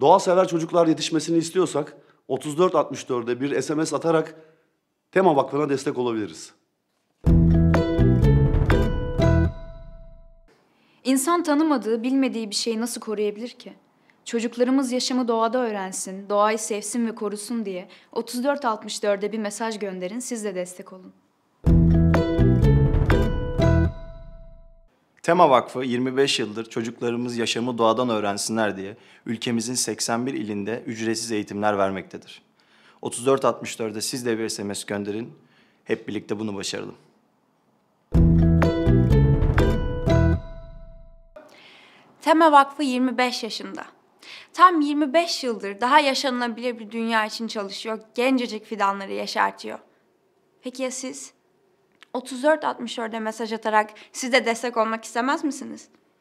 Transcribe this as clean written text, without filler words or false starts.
Doğa sever çocuklar yetişmesini istiyorsak 3464'e bir SMS atarak Tema Vakfı'na destek olabiliriz. İnsan tanımadığı, bilmediği bir şeyi nasıl koruyabilir ki? Çocuklarımız yaşamı doğada öğrensin, doğayı sevsin ve korusun diye 3464'e bir mesaj gönderin, siz de destek olun. Tema Vakfı 25 yıldır çocuklarımız yaşamı doğadan öğrensinler diye ülkemizin 81 ilinde ücretsiz eğitimler vermektedir. 3464'e siz de bir SMS gönderin, hep birlikte bunu başaralım. Tema Vakfı 25 yaşında. Tam 25 yıldır daha yaşanılabilir bir dünya için çalışıyor, gencecik fidanları yeşertiyor. Peki ya siz? 3464'e mesaj atarak siz de destek olmak istemez misiniz?